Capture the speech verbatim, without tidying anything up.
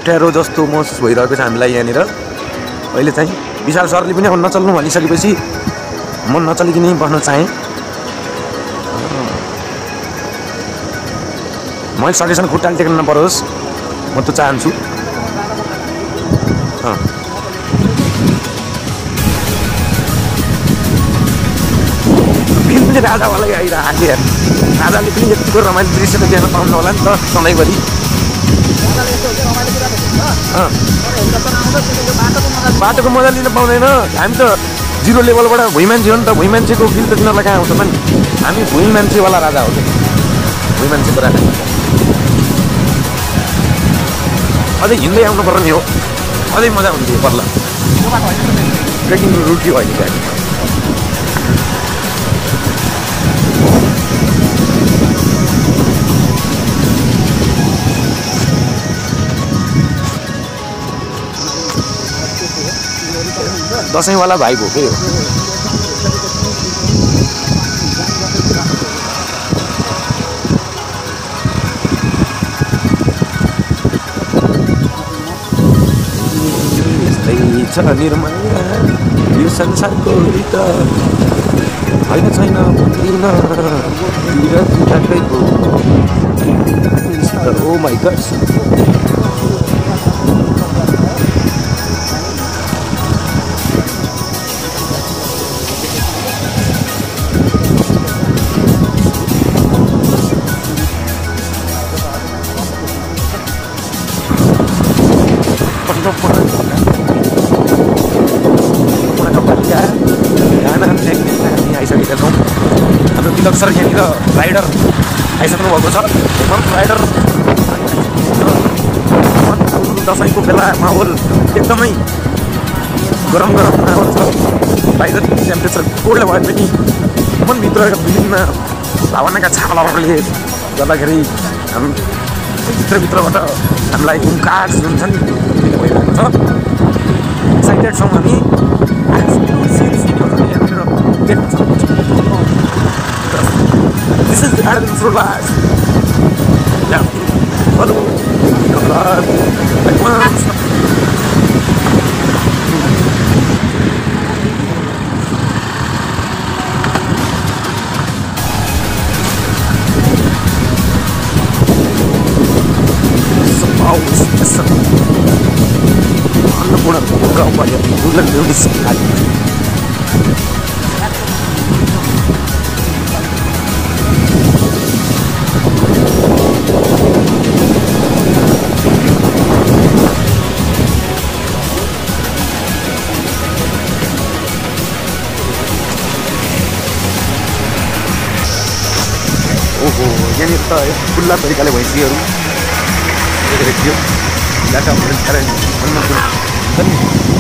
Tarot जस्तो महसुस भइरहेको छ हामीलाई यहाँनिर। अहिले चाहिँ विशाल सरले पनि अब नचल्नु भनिसकेपछि म नचलिकन बस्न चाहेँ। मैले सकेसम्म खुट्टाले टेक्न नपरोस् म त चाहन्छु। फिल्म पनि राजावालै आइरहेको यार। राजाले पनि यतिको रमाइलो दृश्य त देख्न पाउनु होला नि त सधैँभरि। बाटोको मजा लिन पाउँदैन। हामी त जिरो लेभलबाट भुइँ मान्छे हो नि त। भुइँ मान्छेको फिल त तिनीहरूलाई कहाँ आउँछ त नि। हामी भुइँ मान्छेवाला राजा हो कि भुइँ मान्छेको राजा। अझै हिँड्दै आउनु पर्ने हो अझै मजा हुन्थ्यो पर्ल। ट्रेकिङ रुट हो अहिले चाहिँ। दसैँवाला भाइ भोकै हो। यस्तै छ निर्माया यो संसारको रीत होइन छैन भन्दिन ओ माई गड। आइसकेका छौँ। हाम्रो तिलक सर यहाँनिर राइडर आइसक्नु भएको छ। हेमन्त राइडर। दसैँको बेला माहौल एकदमै गरम गरम माहौल छ। बाहिर टेम्परेचर कोल्ड भए पनि मनभित्रका विभिन्न भावनाका छालाहरूले गर्दाखेरि हाम भित्रभित्रबाट हामीलाई हुङ्कार जुन छ नि भइरहेको छ। एक्साइटेड छौँ हामी। This is the Adams for life. Yeah. Hello. Come on. Advance. Suppose it's a Annapurna gaon बाट रुरल ब्युटी स्पट। ओहो यहाँनिर त खुल्ला तरिकाले भैँसीहरू देखेको थियो।